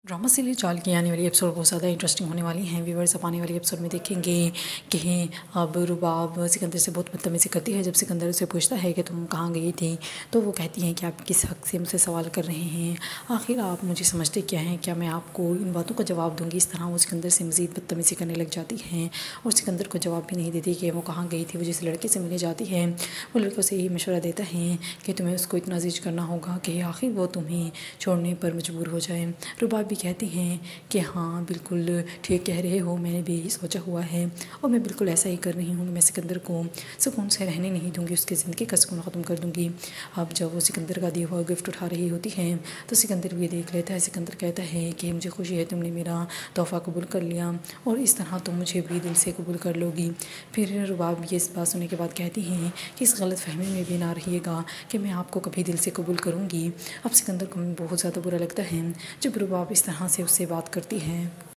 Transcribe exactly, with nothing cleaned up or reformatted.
Drama serial चाल की आने वाली एपिसोड बहुत ज़्यादा इंटरेस्टिंग होने वाली हैं व्यूवर्स। अब आने वाली एपिसोड में देखेंगे कि अब रुबाब सिकंदर से बहुत बदतमीज़ी करती है। जब सिकंदर उसे पूछता है कि तुम कहाँ गई थी, तो वो कहती हैं कि आप किस हक़ से मुझसे सवाल कर रहे हैं, आखिर आप मुझे समझते क्या हैं, क्या मैं आपको इन बातों का जवाब दूँगी। इस तरह वो सिकंदर से मज़ीद बदतमीज़ी करने लग जाती हैं और सिकंदर को जवाब भी नहीं देती कि वो कहाँ गई थी। वो जिस लड़के से मिलने जाती है वो लड़के से यही मशवरा देता है कि तुम्हें उसको इतना अजीज करना होगा कि आखिर वो तुम्हें छोड़ने पर मजबूर हो जाए। रुबाब भी कहती हैं कि हाँ बिल्कुल ठीक कह रहे हो, मैंने भी यही सोचा हुआ है और मैं बिल्कुल ऐसा ही कर रही हूँ। मैं सिकंदर को सुकून से रहने नहीं दूँगी, उसकी ज़िंदगी का सुकून ख़त्म कर दूँगी। अब जब वो सिकंदर का दिया हुआ गिफ्ट उठा रही होती है तो सिकंदर भी देख लेता है। सिकंदर कहता है कि मुझे खुशी है तुमने मेरा तोहफ़ा कबूल कर लिया और इस तरह तुम मुझे भी दिल से कबूल कर लोगी। फिर रुबाब ये इस बात सुनने के बाद कहती हैं कि इस गलत फहमी में भी ना रहिएगा कि मैं आपको कभी दिल से कबूल करूँगी। अब सिकंदर को बहुत ज़्यादा बुरा लगता है जब रुबाब इस तरह से उससे बात करती है।